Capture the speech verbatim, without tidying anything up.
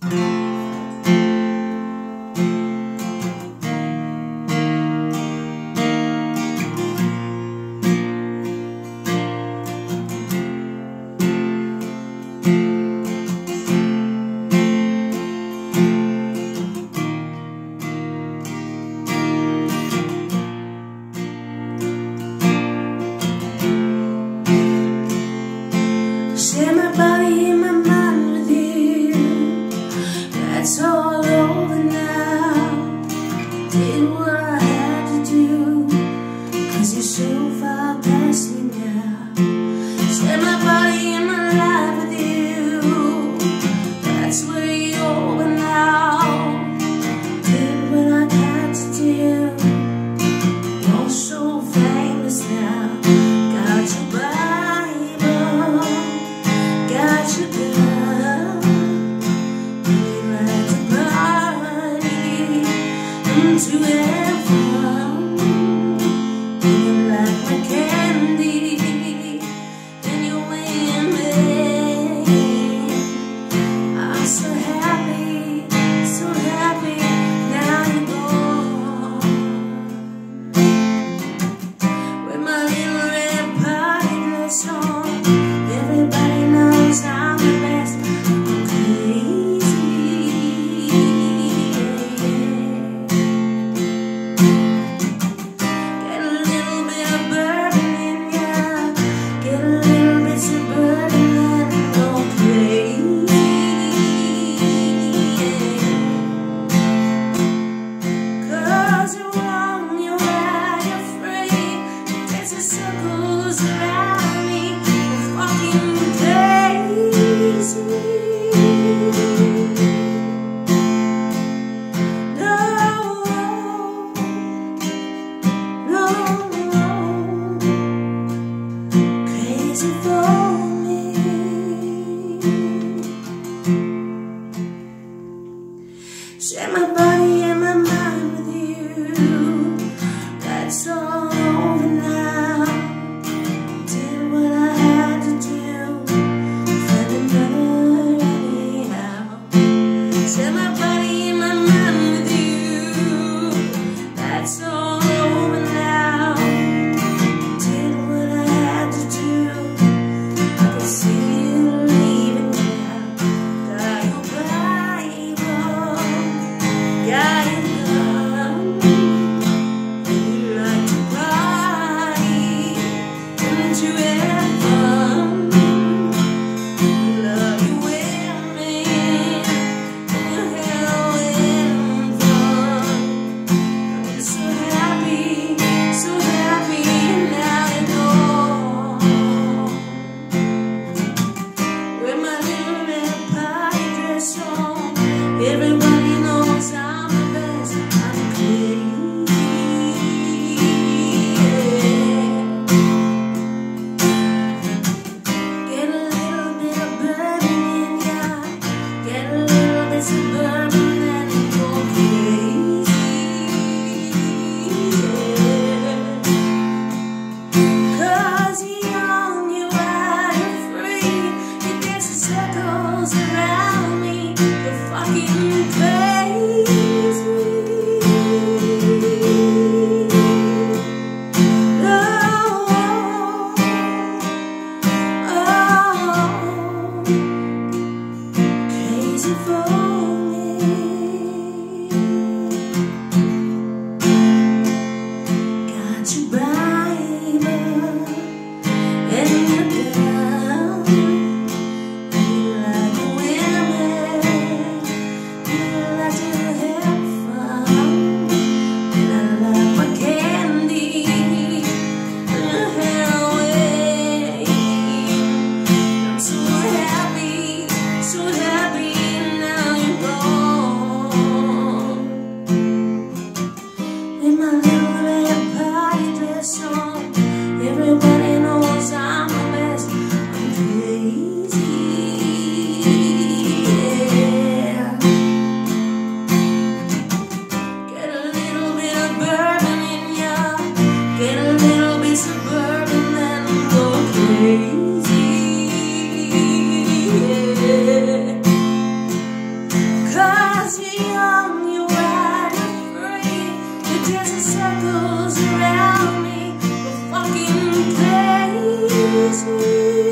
Share my body and my mind with you. That's all over now. Did what I had to do, 'cause you're so far past me now. Share my body and my life with you. That's where you're now. Did what I had to do. You're so famous now. Got your Bible, got your girl. You like to party and to have fun. You like my candy and you win me. I'm so happy, so happy now you're gone. With my little red party dress on, everybody knows I'm the best. I'm crazy. Get a little bit of bourbon in ya, get a little bit of bourbon and go crazy. 'Cause you're on your ride, you're free, dancing circles around me, you're fucking crazy. No, no, no, crazy for me. Share my body and my mind with you. That's all over now. Did what I had to do. Find another anyhow. Share my body and my mind with you. That's all over now. Did what I had to do. I can see you leaving now. Got your Bible, got your gun. You like to party and to have fun. Love you women and your heroin fun. I'm so happy, so happy now you're gone. With my little red party dress on, everybody knows I'm the best. I'm crazy. Get a little bit of bourbon in ya, get a little bit of bourbon and go crazy. 'Cause you're young, you're wild, you're free, you dance in circles around me, you're fucking crazy. Oh, oh, crazy for me. Got your Bible and your girl. You like the women, you like to have fucking crazy.